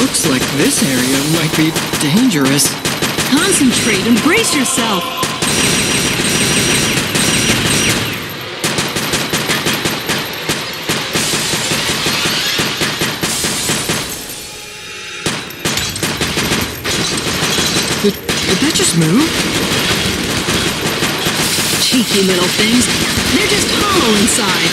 Looks like this area might be dangerous. Concentrate and brace yourself. Did that just move? Cheeky little things. They're just hollow inside.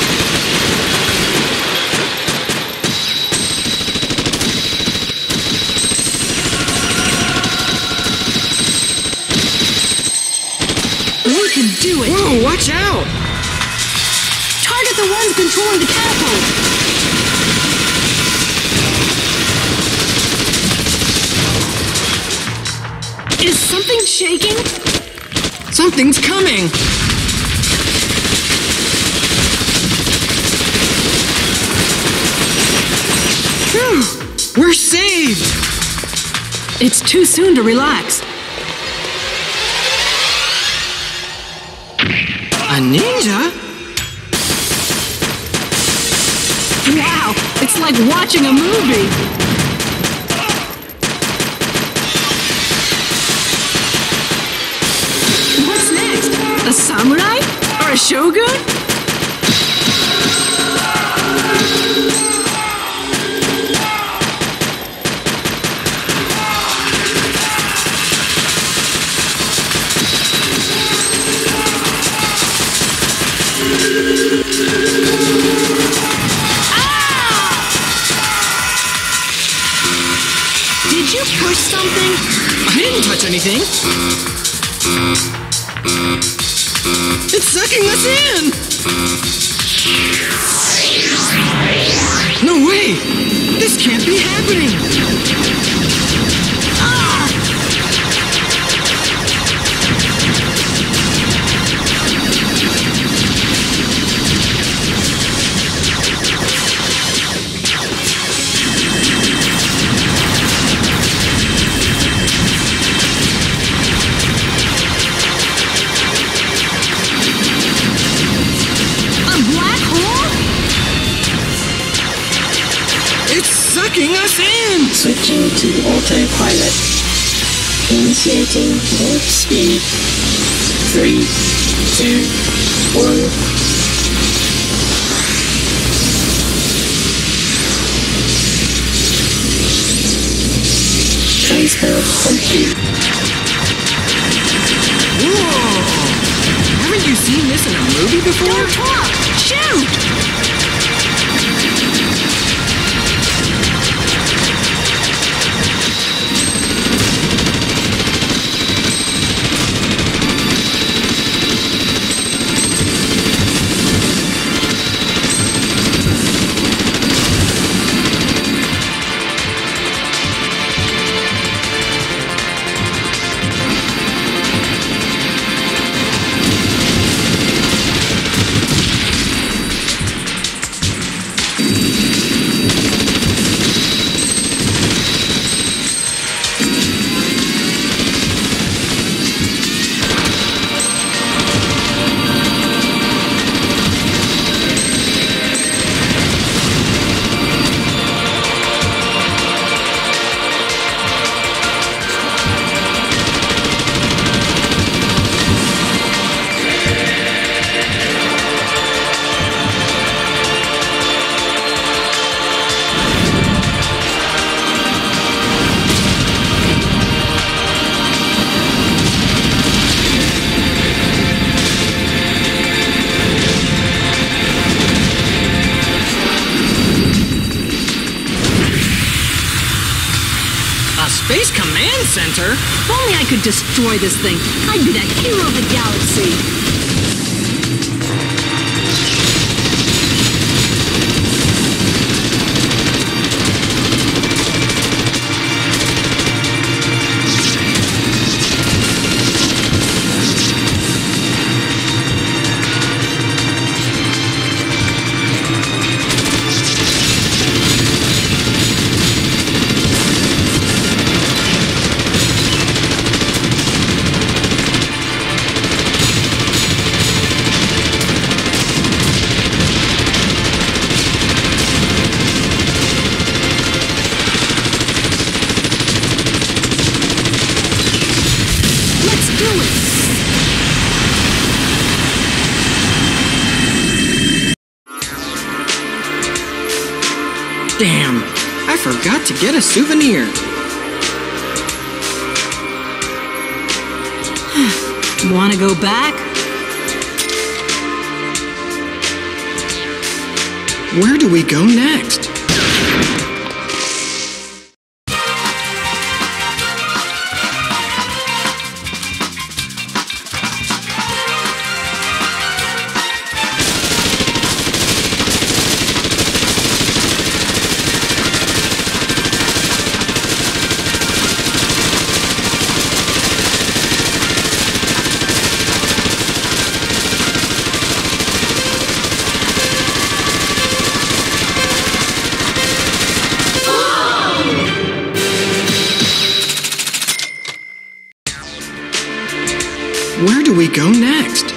We can do it! Whoa, watch out! Target the ones controlling the catapult! Is something shaking? Something's coming! Phew! We're saved! It's too soon to relax. A ninja? Wow, it's like watching a movie. What's next? A samurai? Or a shogun? Did you push something? I didn't touch anything! It's sucking us in! No way! This can't be happening! Ah! Sucking us in! Switching to autopilot. Initiating warp speed. 3, 2, 1. Transfer complete. Whoa! Haven't you seen this in a movie before? Don't talk! Shoot! Space Command Center? If only I could destroy this thing, I'd be the hero of the galaxy. Damn, I forgot to get a souvenir. Wanna go back? Where do we go next? Where do we go next?